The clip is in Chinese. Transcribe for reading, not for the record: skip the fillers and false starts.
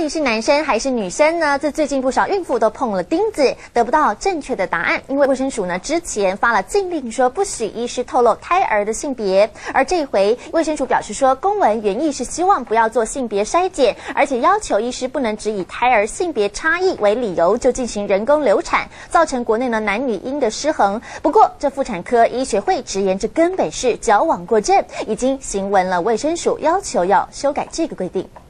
底是男生还是女生呢？这最近不少孕妇都碰了钉子，得不到正确的答案。因为卫生署呢之前发了禁令，说不许医师透露胎儿的性别。而这一回，卫生署表示说，公文原意是希望不要做性别筛检，而且要求医师不能只以胎儿性别差异为理由就进行人工流产，造成国内呢男女婴的失衡。不过，这妇产科医学会直言，这根本是矫枉过正，已经行文了卫生署，要求要修改这个规定。